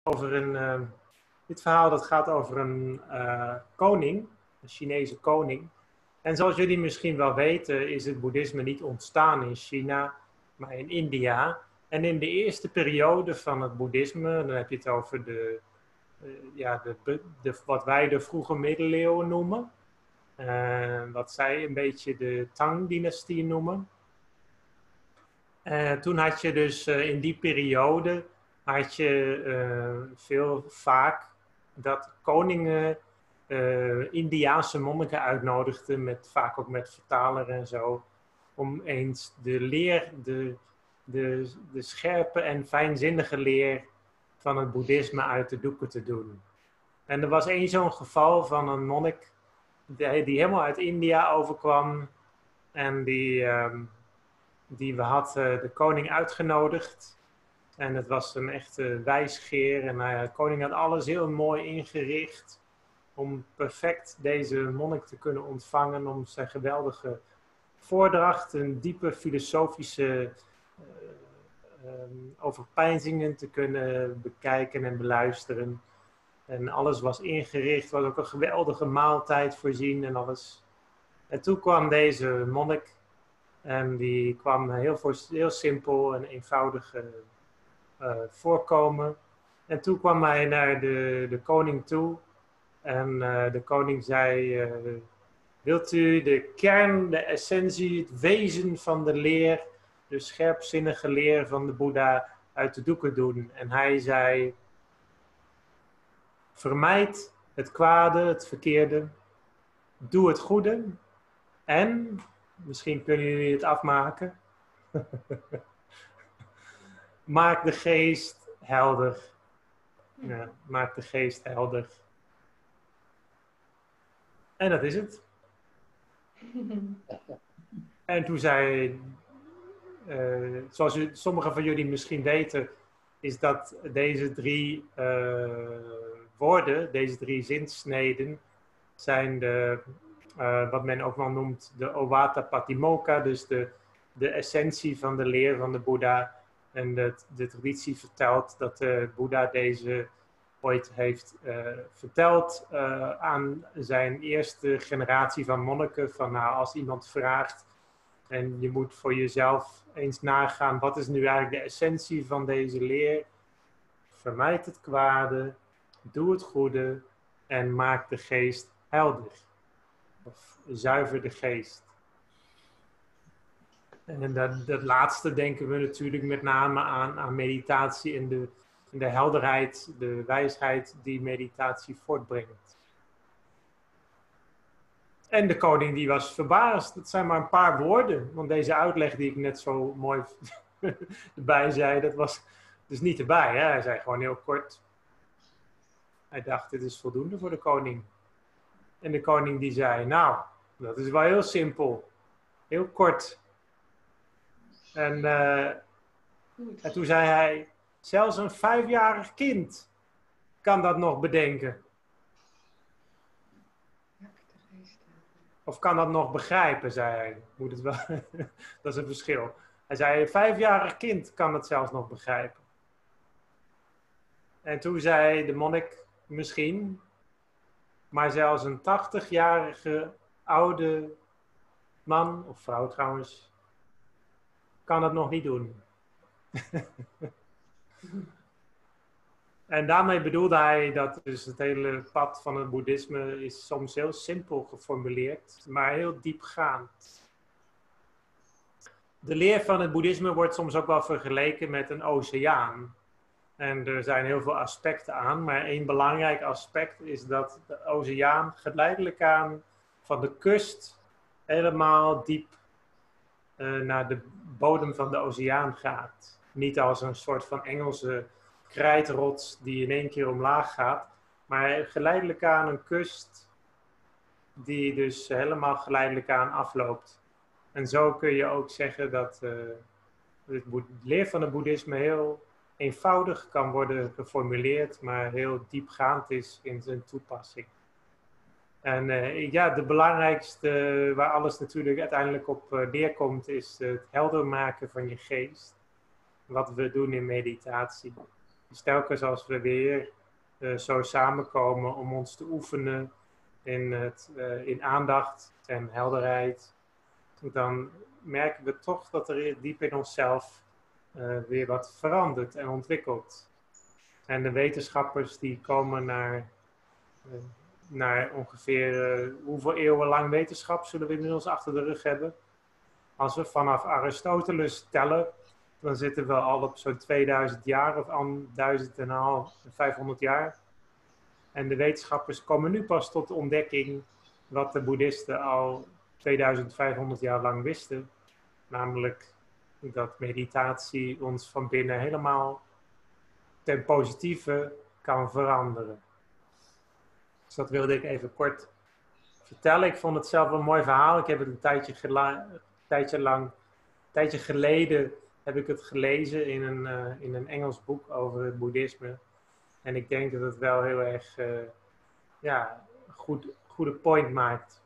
over dit verhaal dat gaat over een koning, een Chinese koning. En zoals jullie misschien wel weten is het boeddhisme niet ontstaan in China, maar in India. En in de eerste periode van het boeddhisme, dan heb je het over wat wij de vroege middeleeuwen noemen. Wat zij een beetje de Tang-dynastie noemen. Toen had je dus in die periode had je veel vaak dat koningen Indiaanse monniken uitnodigden, vaak ook met vertaler en zo, om eens de leer, de scherpe en fijnzinnige leer van het boeddhisme uit de doeken te doen. En er was één zo'n geval van een monnik die helemaal uit India overkwam en die had de koning uitgenodigd. En het was een echte wijsgeer. En de koning had alles heel mooi ingericht om perfect deze monnik te kunnen ontvangen. Om zijn geweldige voordracht, een diepe filosofische overpeinzingen te kunnen bekijken en beluisteren. En alles was ingericht, was ook een geweldige maaltijd voorzien en alles. En toen kwam deze monnik. En die kwam heel simpel en eenvoudig voorkomen. En toen kwam hij naar de koning toe. En de koning zei, wilt u de kern, de essentie, het wezen van de leer, de scherpzinnige leer van de Boeddha uit de doeken doen? En hij zei, vermijd het kwade, het verkeerde, doe het goede en... Misschien kunnen jullie het afmaken. Maak de geest helder. Ja, maak de geest helder. En dat is het. En toen zei, zoals sommigen van jullie misschien weten, is dat deze drie woorden, deze drie zinsneden, zijn wat men ook wel noemt de Ovata Patimokkha, dus de essentie van de leer van de Boeddha. En de traditie vertelt dat de Boeddha deze ooit heeft verteld aan zijn eerste generatie van monniken. Van nou, als iemand vraagt en je moet voor jezelf eens nagaan, wat is nu eigenlijk de essentie van deze leer? Vermijd het kwade, doe het goede en maak de geest helder. Of zuiver de geest. En dat laatste denken we natuurlijk met name aan meditatie en de helderheid, de wijsheid die meditatie voortbrengt. En de koning die was verbaasd. Dat zijn maar een paar woorden. Want deze uitleg die ik net zo mooi erbij zei, dat was dus niet erbij. Hè? Hij zei gewoon heel kort. Hij dacht, dit is voldoende voor de koning. En de koning die zei, nou, dat is wel heel simpel. Heel kort. En toen zei hij, zelfs een 5-jarig kind kan dat nog bedenken. Of kan dat nog begrijpen, zei hij. Moet het wel. Dat is een verschil. Hij zei, een 5-jarig kind kan het zelfs nog begrijpen. En toen zei de monnik, misschien, maar zelfs een 80-jarige oude man, of vrouw trouwens, kan het nog niet doen. En daarmee bedoelde hij dat dus het hele pad van het boeddhisme is soms heel simpel geformuleerd, maar heel diepgaand. De leer van het boeddhisme wordt soms ook wel vergeleken met een oceaan. En er zijn heel veel aspecten aan, maar één belangrijk aspect is dat de oceaan geleidelijk aan van de kust helemaal diep naar de bodem van de oceaan gaat. Niet als een soort van Engelse krijtrots die in één keer omlaag gaat, maar geleidelijk aan een kust die dus helemaal geleidelijk aan afloopt. En zo kun je ook zeggen dat de leer van het boeddhisme heel eenvoudig kan worden geformuleerd, maar heel diepgaand is in zijn toepassing. En de belangrijkste, waar alles natuurlijk uiteindelijk op neerkomt, is het helder maken van je geest. Wat we doen in meditatie. Dus telkens als we weer zo samenkomen om ons te oefenen in aandacht en helderheid, dan merken we toch dat er diep in onszelf weer wat verandert en ontwikkelt. En de wetenschappers die komen naar ongeveer hoeveel eeuwen lang wetenschap zullen we inmiddels achter de rug hebben. Als we vanaf Aristoteles tellen, dan zitten we al op zo'n 2000 jaar of 1500 jaar. En de wetenschappers komen nu pas tot de ontdekking wat de boeddhisten al 2500 jaar lang wisten. Namelijk dat meditatie ons van binnen helemaal ten positieve kan veranderen. Dus dat wilde ik even kort vertellen. Ik vond het zelf een mooi verhaal. Ik heb het een tijdje geleden heb ik het gelezen in een Engels boek over het boeddhisme. En ik denk dat het wel heel erg goede point maakt